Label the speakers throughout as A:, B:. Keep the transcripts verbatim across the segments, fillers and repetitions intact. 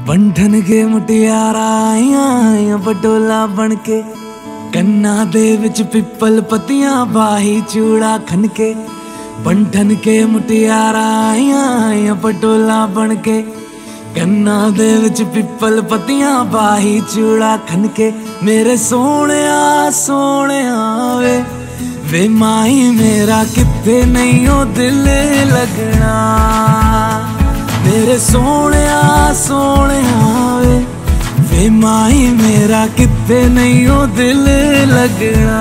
A: बंधन के मुटियारा आईया बटोला बन के, कन्ना दे विच पिपल पतियां बाही चूड़ा खन के। बंधन के मुटियारा आईया बटोला बन के, कन्ना दे विच पिपल पतियां बाही चूड़ा खन के। मेरे सोने सोने वे वे माही मेरा किथे नहीं ओ दिल लगना। मेरे सोने सोने वे वे माही मेरा किथे नहीं ओ दिल लगना।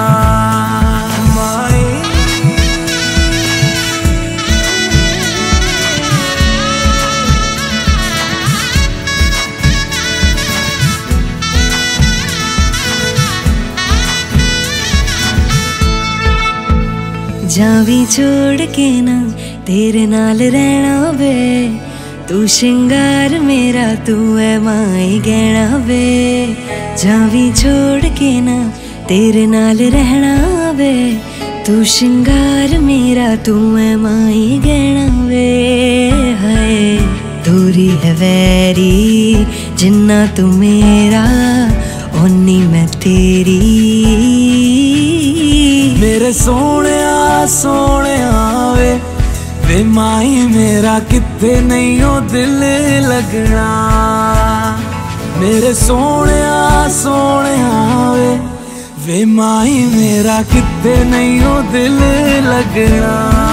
B: जावी छोड़ के ना तेरे नाल रहना वे, तू श्रृंगार मेरा तू है माई गहना वे। जावी छोड़ के ना तेरे नाल रहना वे, तू श्रृंगार मेरा तू है माई गहना वे। हाय दूरी है वैरी जिन्ना तू मेरा ओनी मैं तेरी।
A: मेरे सोने सोने वे वे माही मेरा किथे नहीं ओ दिल लगना। मेरे सोने सोने वे वे माही मेरा किथे नहीं ओ दिल लगना।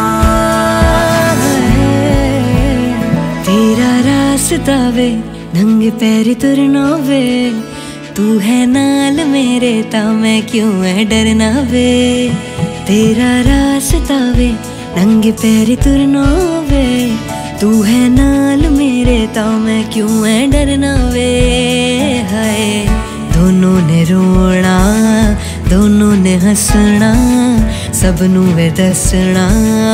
B: तेरा रास्ता वे नंगे पैर तुरना वे, तू है नाल मेरे ता मैं क्यों है डरना वे। तेरा रास्ता वे नंगे पैर तुरना वे, तू है नाल मेरे ता मैं क्यों है डरना वे। हाय दोनों ने रोना दोनों ने हंसना सबनू वे दसना।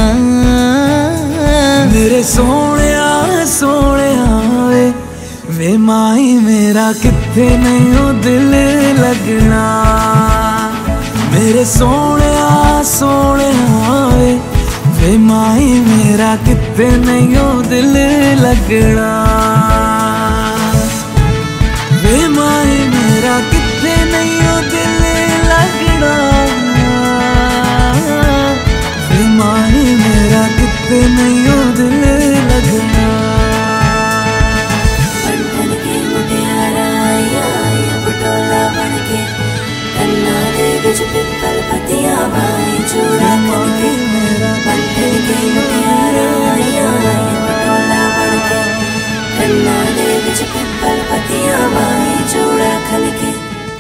A: मेरे सोने सोने वे वे माही मेरा किथे नहीं ओ दिल लगना। मेरे सोने सोने वे वे माही मेरा किथे नहीं ओ दिल लगना। वे माही मेरा किथे नहीं ओ दिल लगना। वे माही मेरा किथे नहीं ओ दिल लगना।
B: पिपल पतियां बाई चूड़ा खन के, बंधन के मुटियारा आईया बटोला बन के। कन्ना दे विच पिपल पतियां बाई चूड़ा खन के।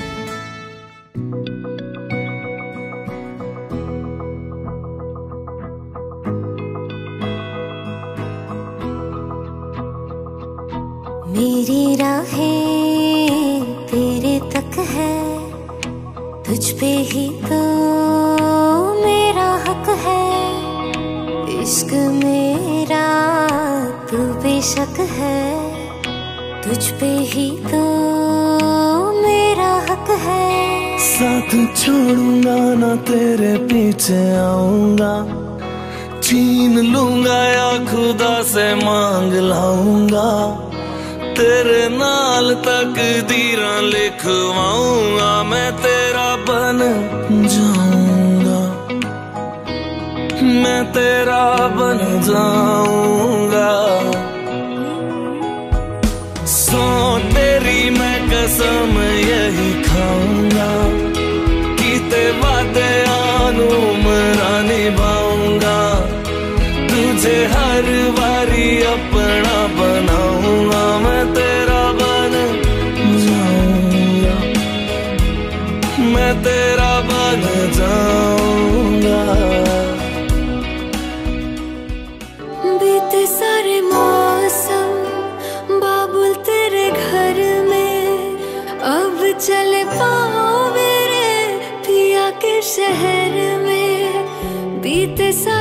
B: मेरी राहें तेरे तक है, तुझ पे ही तो मेरा हक है। इश्क मेरा तू बेशक है, तुझ पे ही तो मेरा हक है।
A: साथ छोड़ूंगा ना तेरे पीछे आऊंगा, छीन लूंगा या खुदा से मांग लाऊंगा। तेरे नाल तकदीरां लिखवाऊंगा, मैं तेरा बन जाऊंगा। मैं तेरा बन जाऊंगा। सो तेरी मैं कसम यही खाऊंगा, कीते वादे आनू मरा निभाऊंगा। तुझे हर बारी अपना बनाऊंगा, मैं तेरा बन जाऊंगा। मैं तेरा बन जाऊंगा।
B: बीते सारे मौसम बाबुल तेरे घर में, अब चले पाओ मेरे पिया के शहर में। बीते